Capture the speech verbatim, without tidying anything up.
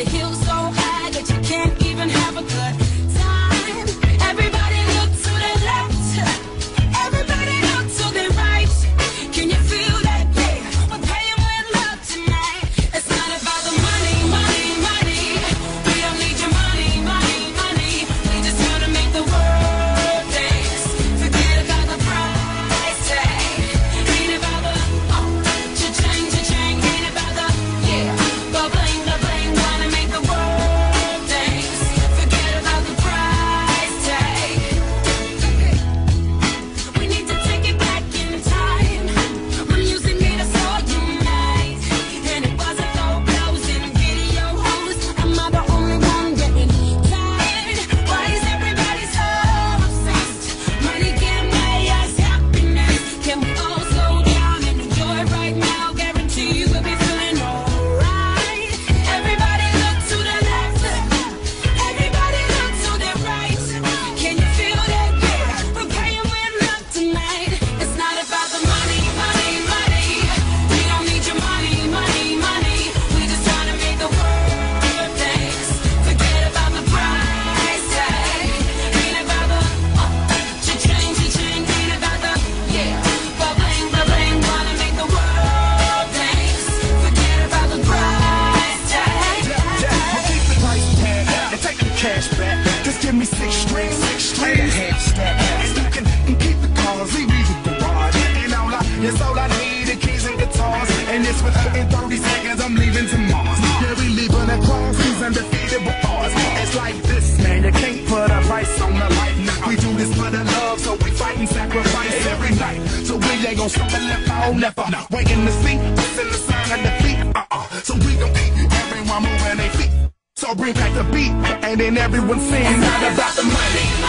the hills so high that you can't even have a good time. Everybody look to the left, everybody look to the right. Can you feel that? Yeah, we're paying with love tonight. It's not about the money, money, money. We don't need your money, money, money. We just wanna make the world dance. Forget about the price tag. Ain't about the oh, cha-ching, cha-ching. Ain't about the yeah, but bling, the bling. Wanna make the world dance. Forget about the price tag. We need to take it back in time. When music made us all unite, and it wasn't no blows and video hoes. Am I the only one getting tired? Why is everybody so obsessed? Money can't buy us happiness. Can we all slow down and enjoy right now? Guarantee you will be feeling alright. Everybody look to the left, everybody look to the right. Can you feel that? Yeah, we're paying with love tonight. It's not about the money, money, money. We don't need your money, money, money. We just wanna make the world dance. Forget about the price tag. Ain't about the uh, cha-ching, cha-ching. Ain't about the yeah, but bling, but bling. Wanna make the world dance. Forget about the price tag. Well, keep the price tag and take the cash back. Just give me six strings, six strings, and a half stack. And you can, can keep the cars, leave me with the garage. And all I, yes, all I need is keys and guitars. And it's within thirty seconds, I'm leaving to Mars. Yeah, we leaving across these undefeatable odds. It's like this, man, you can't put a price on the life. We do this for the love, so we fight and sacrifice every night. So we ain't gon' stumble left out, never. Waiting to see what's in the sign of defeat. Uh-uh, so we gon' eat, everyone moving their feet. So bring back the beat, and then everyone sings. Not about the money.